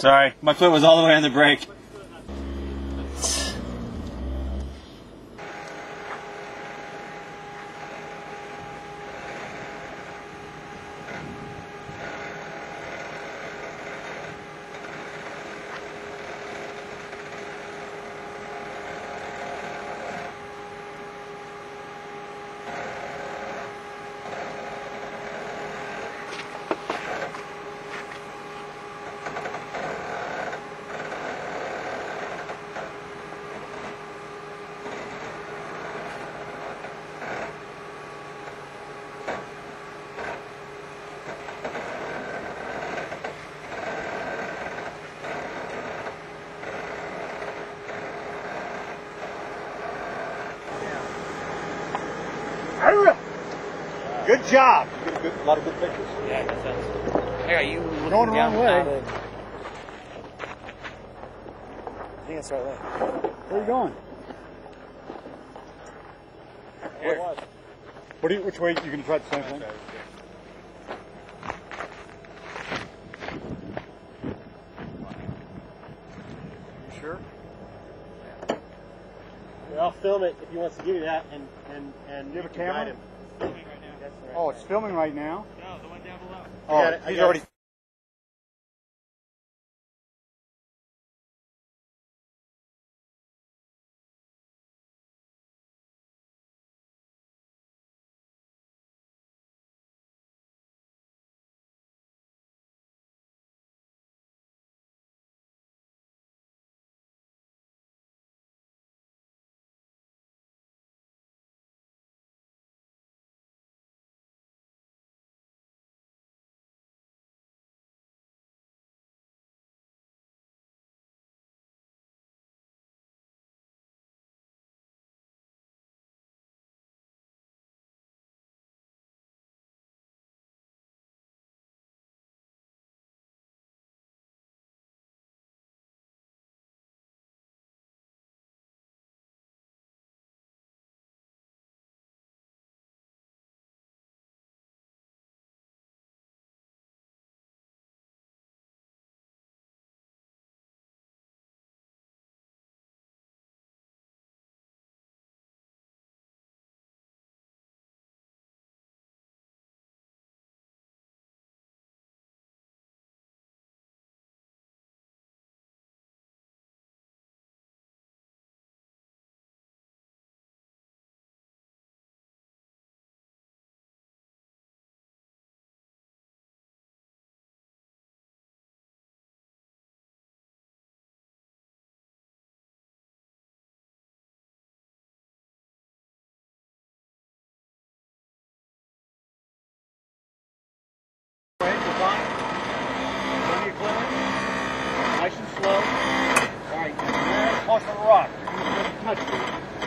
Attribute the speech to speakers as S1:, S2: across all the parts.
S1: Sorry, my foot was all the way on the brake.
S2: Good job. You get a lot of good pictures.
S3: Yeah, that sounds. I got you
S2: Going the wrong way.
S3: I think that's the right way.
S2: Where are you going?
S3: Here.
S2: Which way? You can try the same thing? You sure?
S4: Yeah, I'll film it if he wants to give you that, and
S2: You have a camera?
S4: guide him. Filming right now. That's the right
S2: Oh, it's filming right now?
S4: No, the one down below.
S2: Oh,
S4: I got it.
S2: he's already. Nice and slow. All right, now toss on the rock. Touch it.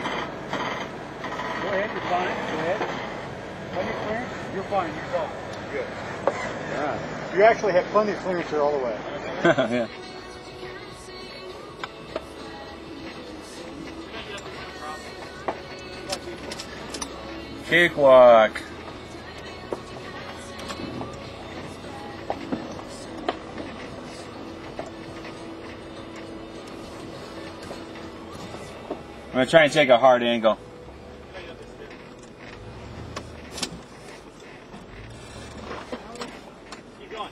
S2: Go ahead, you're fine. Go ahead. Plenty of clearance. You're fine. You're go. Good. Yeah. You actually have plenty of clearance here all the way.
S1: Yeah. Cakewalk. I'm gonna try and take a hard angle.
S4: Keep going.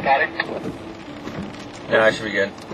S1: Yeah, I should be good.